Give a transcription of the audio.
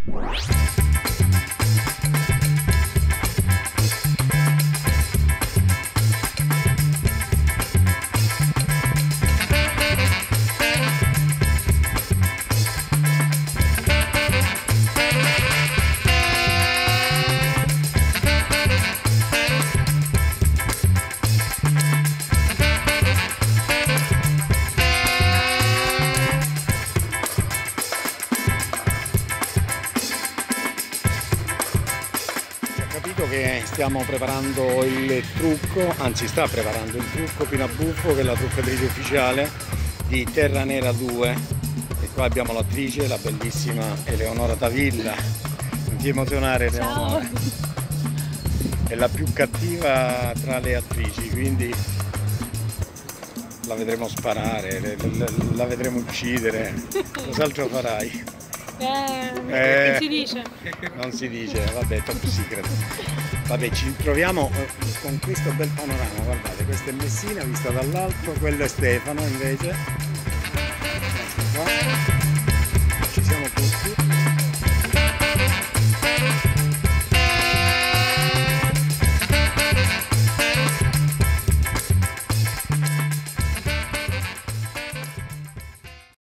Che stiamo preparando il trucco, anzi sta preparando il trucco Pina Buffo, che è la truccatrice ufficiale di Terra Nera 2, e qua abbiamo l'attrice, la bellissima Eleonora Tavilla. Non ti emozionare, Eleonora. È la più cattiva tra le attrici, quindi la vedremo sparare, la vedremo uccidere. Cos'altro farai? Non si dice. Non si dice, vabbè, top secret. Vabbè, ci troviamo con questo bel panorama, guardate, questa è Messina vista dall'alto, quello è Stefano invece. Ecco qua.